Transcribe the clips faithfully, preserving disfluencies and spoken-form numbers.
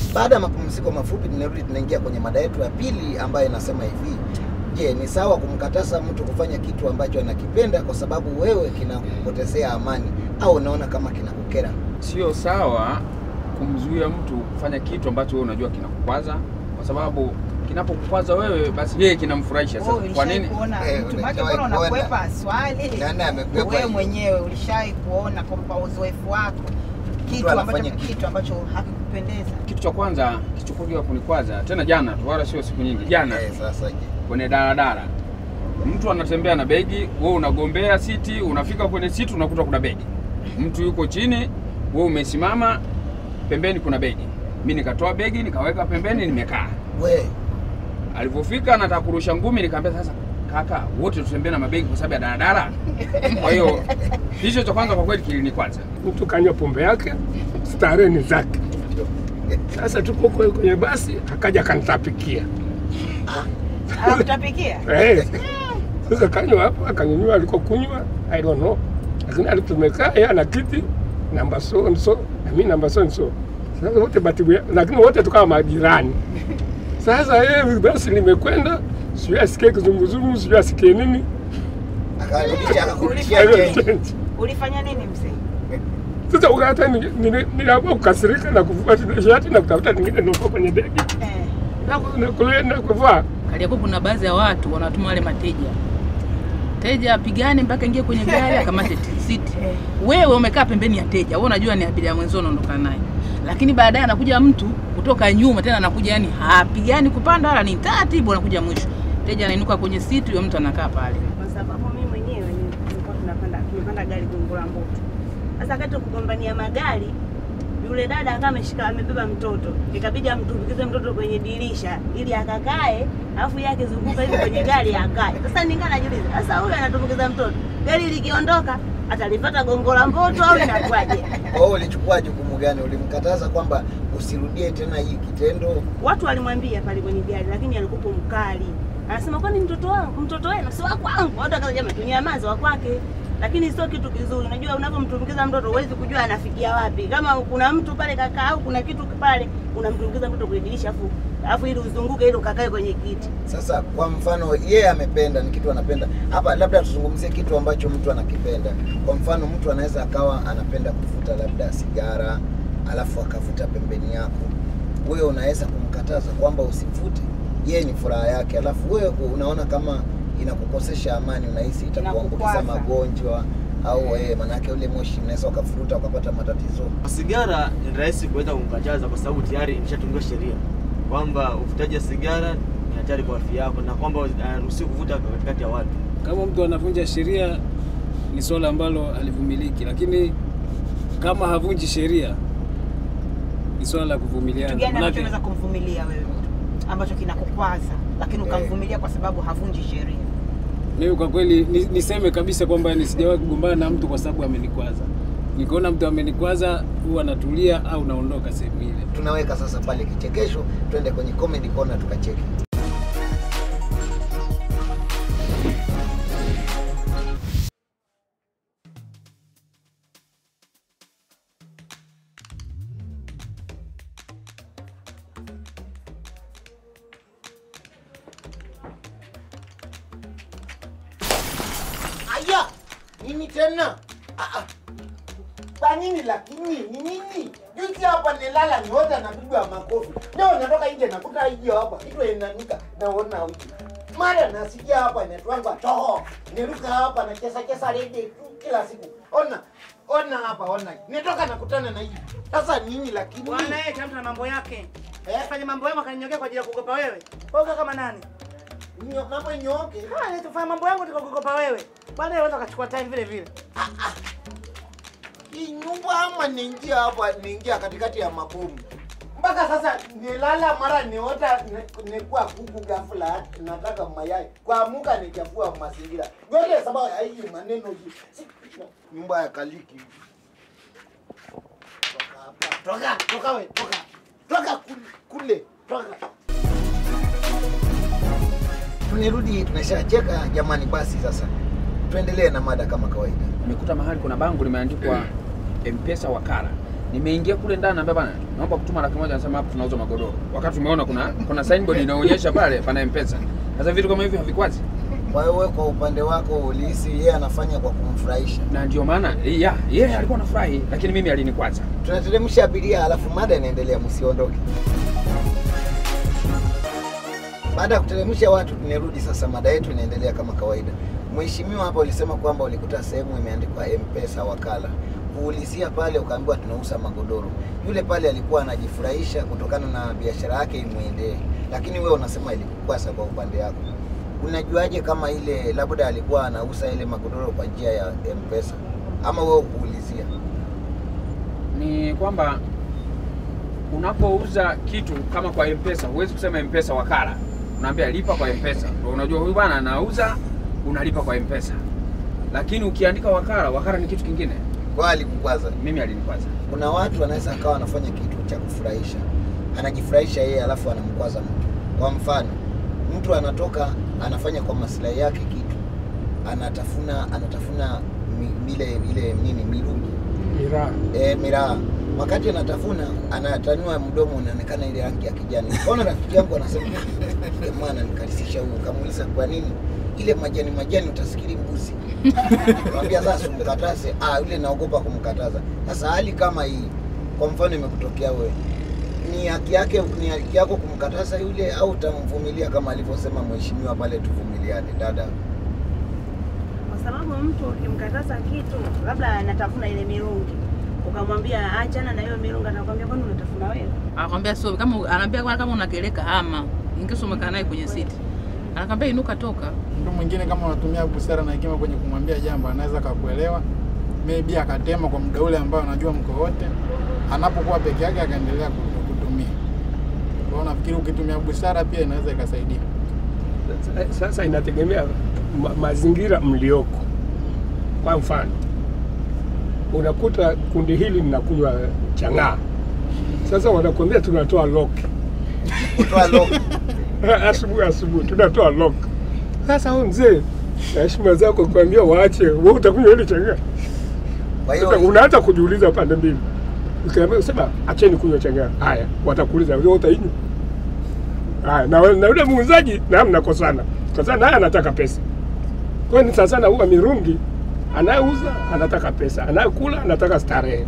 Baada ya mapumziko mafupi tunarudi tunaingia kwenye mada yetu ya pili ambayo inasema hivi. Je, ni sawa kumkataza mtu kufanya kitu ambacho anakipenda kwa sababu wewe kinakupotezea amani au unaona kama kinakukera? Sio sawa kumzuia mtu kufanya kitu ambacho wewe unajua kinakukwaza, kwa sababu kinapokukwaza wewe basi yeye kinamfurahisha. Sasa kwa nini mtu wake bora unakwepa swali? Nani amekwepa? Wewe mwenyewe ulishai kuona kwa uzoefu wako kitu ambacho kitu ambacho hakikupendeza? Kitu cha kwanza kichukuliwa kunikwaza tena jana tu, wala sio siku nyingi. Jana eh, sasa je, kwenye daladala mtu anatembea na begi, wewe unagombea siti, unafika kwenye siti unakuta kuna begi. Mtu yuko chini, wewe umesimama, pembeni kuna begi. Mimi nikatoa begi nikaweka pembeni, nimekaa. Wewe alipofika anataka kurusha ngumi, nikamwambia sasa kaka, wote tutembea na mabegi kwa sababu ya daladala. Kwa hiyo hicho cha kwanza kwa kweli kilinikwaza. Mtu kanywa pombe yake, starehe ni zake. Sasa tuko kwenye basi, akaja kanitapikia. Ah, kutapikia? Eh. Sasa kanywa hapo, akanyanyua alikokunywa, I don't know. Lakini alipomekaa yeye ana kiti namba so and so, na mimi namba so and so. Sasa wote batibu, lakini wote tukawa majirani. Sasa yeye basi limekwenda, sio asikie kizunguzungu, sio asikie nini. Akarudisha akakurudishia change. Ulifanya nini mzee? Sasa ukata ni niliamua kukasirika na kuvua shati na kutafuta nyingine ndio kwenye begi. Eh. Na kule na kuvaa. Kaliapo kuna baadhi ya watu wanatuma wale mateja. Teja apigane mpaka ingie kwenye gari akamate siti. Wewe umekaa pembeni ya teja, wewe unajua ni abiria mwenzao unaondoka naye. Lakini baadaye anakuja mtu kutoka nyuma tena anakuja, yani hapigani kupanda wala ni taratibu, anakuja mwisho. Teja anainuka kwenye siti, yule mtu anakaa pale. Kwa sababu mimi mwenyewe nilikuwa tunapanda tumepanda gari Gongo la Mboto. Sasa wakati kugombania magari, yule dada akawa ameshika amebeba mtoto. Ikabidi amtumbukize mtoto kwenye dirisha ili akakae, alafu yake zunguka hivi kwenye gari akae. Sasa ningana najiuliza, sasa huyu anatumbukiza mtoto, gari likiondoka atalipata Gongo la Mboto au inakuaje? Wewe ulichukua jukumu gani? Ulimkataza kwamba usirudie tena hii kitendo? Watu walimwambia pale kwenye gari, lakini alikuwa mkali. Anasema kwani mtoto wangu, mtoto wenu si wako wangu. Watu akasema tunyamaze, wa kwake. Lakini sio kitu kizuri. Unajua unapomtumbukiza mtoto huwezi kujua anafikia wapi. Kama kuna mtu pale kaka au kuna kitu pale, unamtumbukiza mtoto kwenye dirisha afu afu ili uzunguke ili ukakae kwenye kiti. Sasa kwa mfano yeye amependa, ni kitu anapenda. Hapa labda tuzungumzie kitu ambacho mtu anakipenda. Kwa mfano mtu anaweza akawa anapenda kuvuta labda sigara, alafu akavuta pembeni yako. Wewe unaweza kumkataza kwamba usivute. Yeye ni furaha yake. Alafu wewe unaona kama inakukosesha amani, unahisi itakuambukiza magonjwa au eh, manake ule moshi unaweza ukafuruta ukapata matatizo. Sigara ni rahisi kuweza kumkataza kwa sababu tayari imeshatungiwa sheria kwamba uvutaji wa sigara ni hatari kwa afya yako na kwamba anaruhusiwa kuvuta katikati ya watu. Kama mtu anavunja sheria ni swala ambalo alivumiliki, lakini kama havunji sheria ni swala la kuvumiliana. Kitu gani unaweza kumvumilia wewe mtu ambacho kinakukwaza lakini ukamvumilia kwa sababu havunji sheria? Mimi kwa kweli niseme kabisa kwamba nisijawahi kugombana na mtu kwa sababu amenikwaza. Nikiona mtu amenikwaza huwa natulia au naondoka sehemu ile. Tunaweka sasa pale kichekesho, twende kwenye comedy corner tukacheke. Aya, nini tena? Ah ah. Kwa nini lakini? Ni nini? Juzi hapa nilala niota napigwa makofi. Leo natoka nje nakuta hiyo hapa. Kitu inanuka naona huko. Mara nasikia hapa inatwangwa toho. Niruka hapa na chesa chesa rede kila siku. Ona. Ona hapa ona. Nitoka nakutana na hii. Sasa nini lakini? Bwana yeye kama na mambo yake. Eh, fanya mambo yako akaninyokea kwa ajili ya kugopa wewe. Wewe kama nani? Nyo mambo nyoke. Ah, nitafanya mambo yangu nikakugopa wewe. Bwana yeye anaweza akachukua time vile vile. Ah ah. Hii nyumba ama niingia hapa, niingia katikati ya mabomu. Mpaka sasa nilala mara niota nikuwa kuku ghafla nataka mayai. Kuamka nikiafua mazingira. Yote sababu ya hii maneno hii. Nyumba ya kaliki. Toka hapa. Toka, toka wewe, toka. Toka kule, toka. Tunirudi tunashacheka jamani, basi sasa tuendelee na mada kama kawaida. Nimekuta mahali kuna bango limeandikwa M-Pesa wakala. Nimeingia kule ndani naambia bana, naomba kutuma laki moja, anasema hapo tunauza magodoro. Wakati tumeona kuna kuna signboard inaonyesha pale pana M-Pesa. Sasa vitu kama hivi havikwazi. Kwa hiyo wewe kwa upande wako ulihisi yeye anafanya kwa kumfurahisha. Na ndio maana yeah, yeye alikuwa anafurahi lakini mimi alinikwaza. Tunateremsha abiria alafu mada inaendelea, msiondoke. Baada ya kuteremsha watu tunarudi sasa, mada yetu inaendelea kama kawaida. Mheshimiwa hapa ulisema kwamba ulikuta sehemu imeandikwa M-Pesa wakala. Kuulizia pale ukaambiwa tunauza magodoro. Yule pale alikuwa anajifurahisha kutokana na biashara yake imwendee. Lakini wewe unasema ilikukwaza kwa upande wako. Unajuaje kama ile labda alikuwa anauza ile magodoro kwa njia ya M-Pesa ama wewe kuulizia? Ni kwamba unapouza kitu kama kwa M-Pesa, huwezi kusema M-Pesa wakala. Unaambia lipa kwa M-Pesa. Ndio unajua huyu bwana anauza, unalipa kwa M-Pesa. Lakini ukiandika wakala, wakala ni kitu kingine. Kwa alikukwaza? Mimi alinikwaza. Kuna watu wanaweza akawa anafanya kitu cha kufurahisha. Anajifurahisha yeye alafu anamkwaza mtu. Kwa mfano, mtu anatoka anafanya kwa maslahi yake kitu. Anatafuna anatafuna ile ile nini mirungi. Miraa. Eh, miraa. Wakati anatafuna anatanua mdomo unaonekana ile rangi ya kijani. Unaona rafiki yangu anasema jamaa nikalisisha huyu, kamuuliza kwa nini ile majani majani utasikiri mbuzi. Nikamwambia sasa umkataze. Ah, yule naogopa kumkataza. Sasa hali kama hii kwa mfano imekutokea wewe, ni haki yake ni haki yako kumkataza yule au utamvumilia kama alivyosema mheshimiwa pale tuvumiliane dada? Kwa sababu mtu ukimkataza kitu labda anatafuna ile mirungi, ukamwambia achana na hiyo mirungi, atakwambia kwani unatafuna wewe? Anakwambia sio, kama anaambia kama unakeleka hama, ingeso umekaa naye kwenye siti. Anakwambia inuka toka. Mtu mwingine kama unatumia busara na hekima kwenye kumwambia jambo, anaweza kukuelewa, maybe akatema kwa muda ule ambao anajua mko wote, anapokuwa peke yake akaendelea kutumia. Kwa hiyo nafikiri ukitumia busara pia inaweza ikasaidia. Sasa inategemea ma mazingira mlioko. Kwa mfano, unakuta kundi hili linakunywa chang'aa. Sasa wanakuambia tunatoa lock. Kutoa lock. Asubuhi asubuhi tunatoa lock. Sasa huyu mzee, heshima zako kuambia waache, wewe utakunywa ile chang'aa. Kwa hiyo unaacha kujiuliza pande mbili. Ukiambia usema acheni kunywa chang'aa. Haya, watakuuliza wewe utainywa. Haya, na na yule muuzaji na mnakosana. Kwa sababu naye anataka pesa. Kwa hiyo sasa na huwa mirungi anayeuza anataka pesa, anayekula anataka starehe.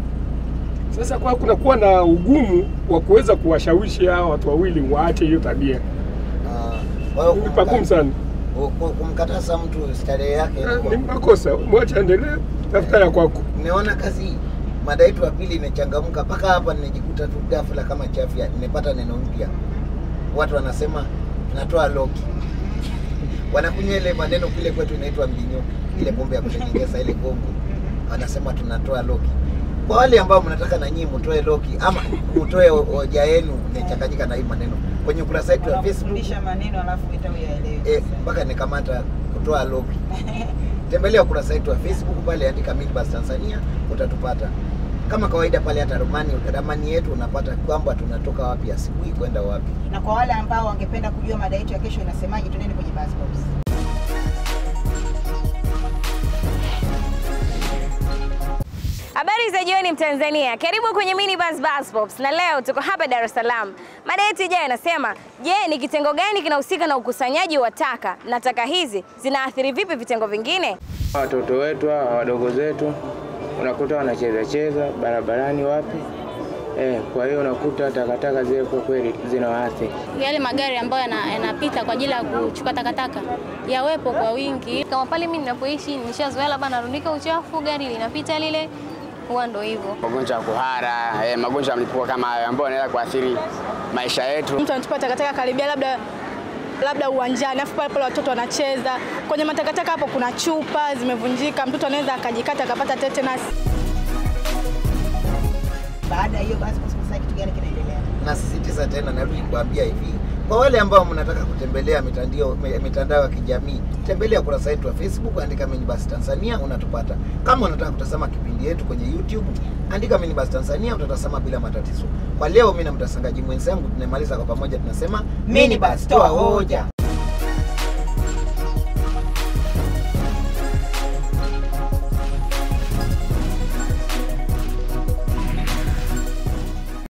Sasa kwa kuna kuwa na ugumu wa kuweza kuwashawishi hao watu wawili waache hiyo tabia. Ah, kwa hiyo ni pagumu sana. Kumkataza mtu starehe yake ni makosa, mwache endelee, tafuta ya kwako. Nimeona kazi mada yetu ya pili imechangamka mpaka hapa nimejikuta tu ghafla kama chafya, nimepata neno mpya. Watu wanasema tunatoa loki. Wanakunywa ile maneno kule kwetu inaitwa mbinyo, ile pombe ya kutengeneza ile Kongo. Wanasema tunatoa loki. Kwa wale ambao mnataka na nyinyi mtoe loki ama mtoe hoja yenu inachanganyika na hii maneno kwenye ukurasa wetu wa Facebook, fundisha maneno alafu itaelewe. Eh, mpaka nikamata kutoa loki. Tembelea ukurasa wetu wa Facebook pale, andika Minibus Tanzania utatupata. Kama kawaida pale hata ramani ramani yetu unapata kwamba tunatoka wapi asubuhi kwenda wapi. Na kwa wale ambao wangependa kujua mada yetu ya kesho inasemaje, twendeni kwenye Buzz Pops. Habari za jioni Mtanzania. Karibu kwenye Minibus Buzz Pops na leo tuko hapa Dar es Salaam. Mada yetu ijayo inasema, je, ni kitengo gani kinahusika na ukusanyaji wa taka na taka hizi zinaathiri vipi vitengo vingine? Watoto wetu, wadogo zetu unakuta wanacheza cheza barabarani wapi? Eh, kwa hiyo unakuta takataka zile kwa kweli zinawaathiri. Yale magari ambayo yanapita kwa ajili ya kuchukua takataka yawepo kwa wingi. Kama pale mimi ninapoishi nishazoea labda narundika uchafu, gari linapita lile, huwa ndo hivyo. Magonjwa ya kuhara, eh, magonjwa ya mlipuko kama hayo ambayo yanaweza kuathiri maisha yetu. Mtu anatupa takataka karibia labda labda uwanjani, afu pale pale watoto wanacheza. Kwenye matakataka hapo kuna chupa zimevunjika, mtoto anaweza akajikata akapata tetanus. Baada hiyo basi kwa kitu gani kinaendelea? Na sisitiza tena narudi kuambia hivi. Kwa wale ambao mnataka kutembelea mitandao mitandao ya kijamii, tembelea kurasa yetu wa Facebook, andika Minibus Tanzania unatupata. Kama unataka kutazama kipindi yetu kwenye YouTube, andika Minibus Tanzania utatazama bila matatizo. Kwa leo mimi na mtasangaji mwenzangu tunamaliza kwa pamoja tunasema Minibus toa hoja.